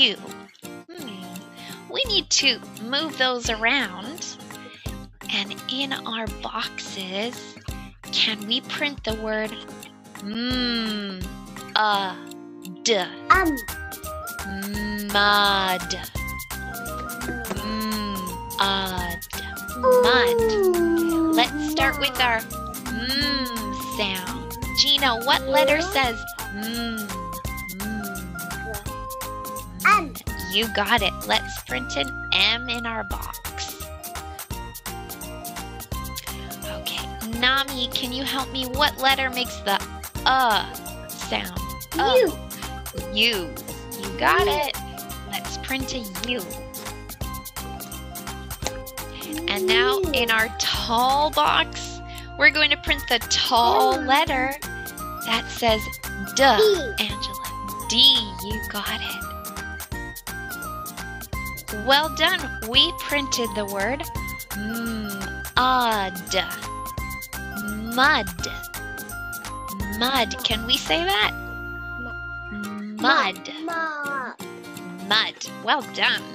U. We need to move those around. And in our boxes, can we print the word d? Mud. Mud. Let's start with our sound. Gina, what letter says You got it. Let's print an M in our box. Okay, Nami, can you help me? What letter makes the sound? U. U. You got it. Let's print a U. And now in our tall box, we're going to print the tall letter that says D. Angela, D. You got it. Well done. We printed the word mud. Mud. Mud. Can we say that? Mud. Mud. Well done.